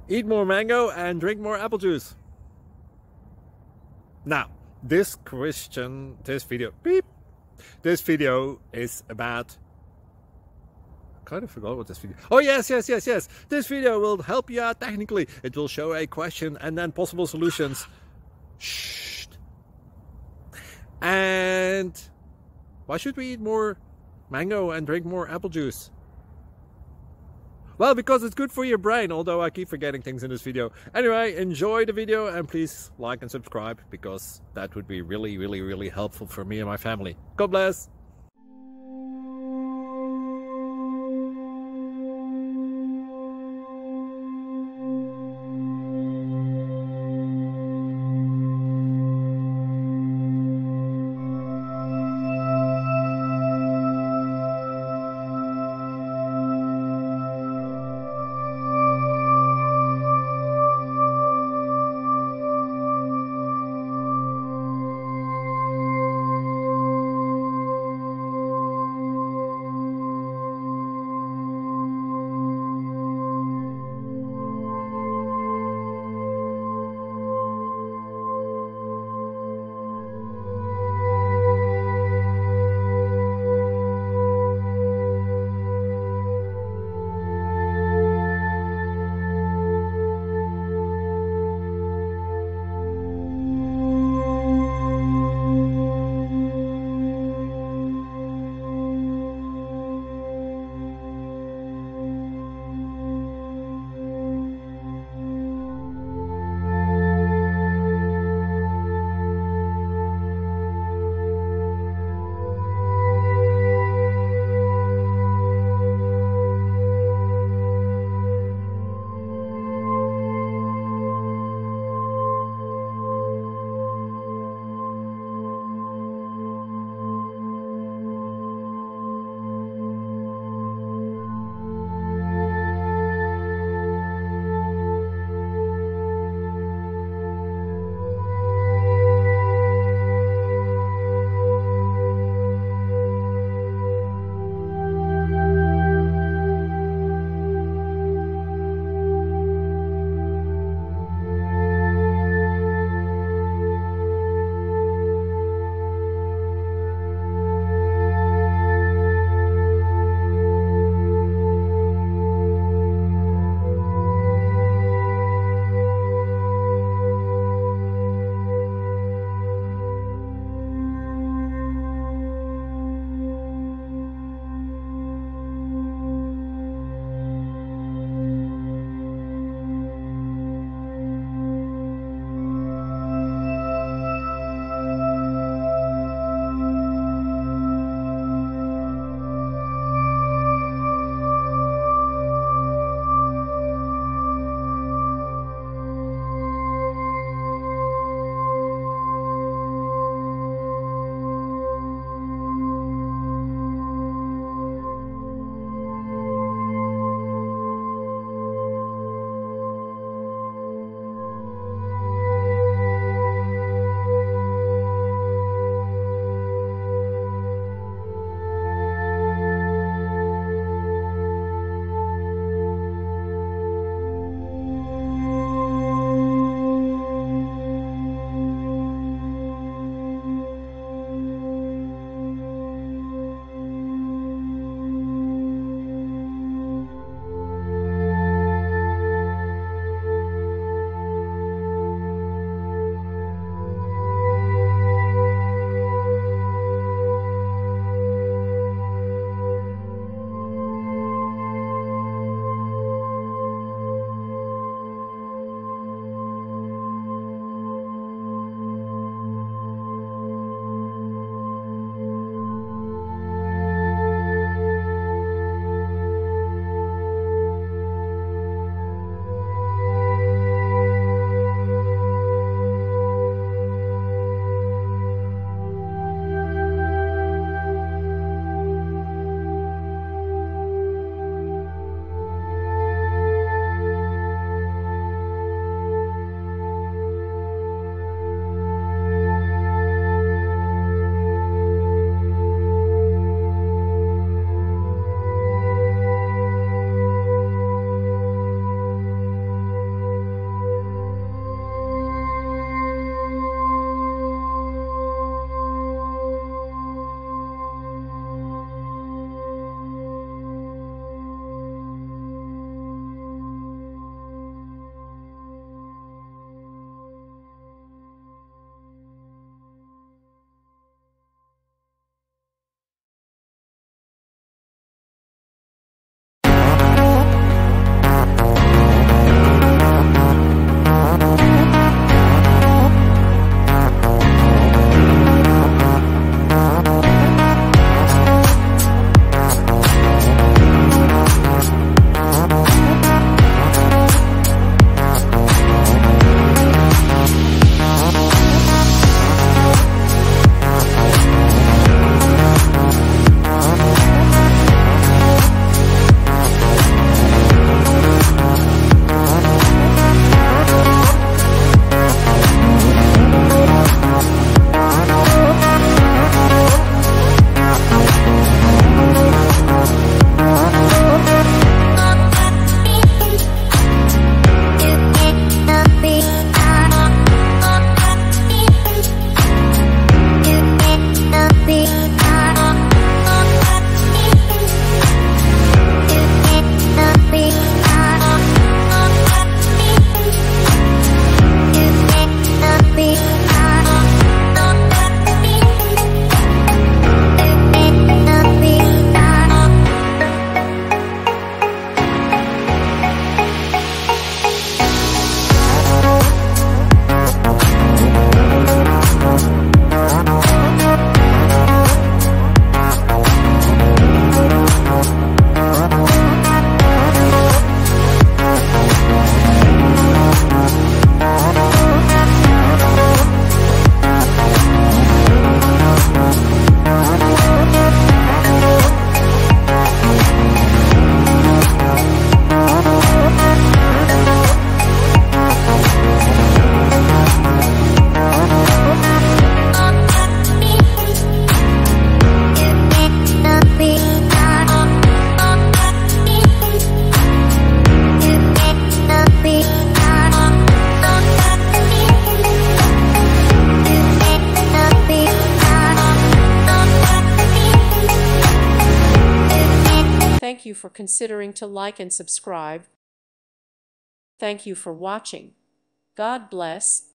Eat more mango and drink more apple juice. Now, this video is about, I kind of forgot what this video. Oh yes. This video will help you out technically. It will show a question and then possible solutions. Shh. And why should we eat more mango and drink more apple juice? Well, because it's good for your brain, although I keep forgetting things in this video. Anyway, enjoy the video and please like and subscribe, because that would be really helpful for me and my family. God bless! considering to like and subscribe. Thank you for watching. God bless.